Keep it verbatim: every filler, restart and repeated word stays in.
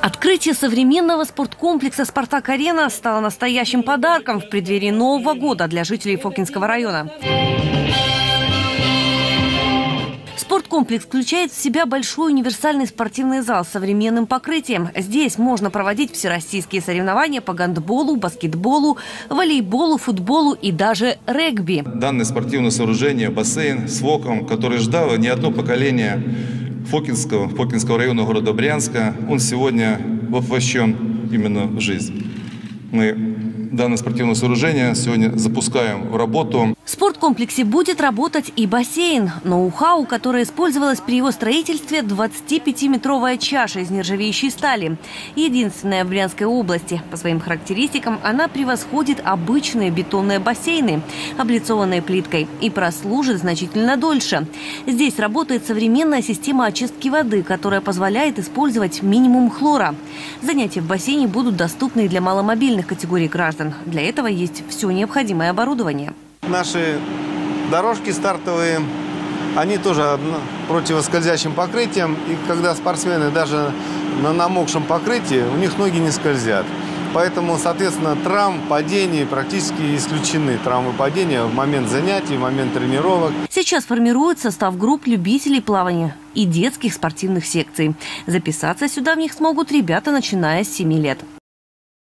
Открытие современного спорткомплекса «Спартак-Арена» стало настоящим подарком в преддверии Нового года для жителей Фокинского района. Спорткомплекс включает в себя большой универсальный спортивный зал с современным покрытием. Здесь можно проводить всероссийские соревнования по гандболу, баскетболу, волейболу, футболу и даже регби. Данное спортивное сооружение, бассейн с ВОКом, который ждало не одно поколение Фокинского, Фокинского района города Брянска, он сегодня воплощен именно в жизнь. Мы данное спортивное сооружение сегодня запускаем в работу. В спорткомплексе будет работать и бассейн. Ноу-хау, которое использовалось при его строительстве, двадцатипятиметровая чаша из нержавеющей стали. Единственная в Брянской области. По своим характеристикам она превосходит обычные бетонные бассейны, облицованные плиткой, и прослужит значительно дольше. Здесь работает современная система очистки воды, которая позволяет использовать минимум хлора. Занятия в бассейне будут доступны для маломобильных категорий граждан. Для этого есть все необходимое оборудование. Наши дорожки стартовые, они тоже противоскользящим покрытием. И когда спортсмены даже на намокшем покрытии, у них ноги не скользят. Поэтому, соответственно, травм, падений практически исключены. Травмы падения в момент занятий, в момент тренировок. Сейчас формирует состав групп любителей плавания и детских спортивных секций. Записаться сюда в них смогут ребята, начиная с семи лет.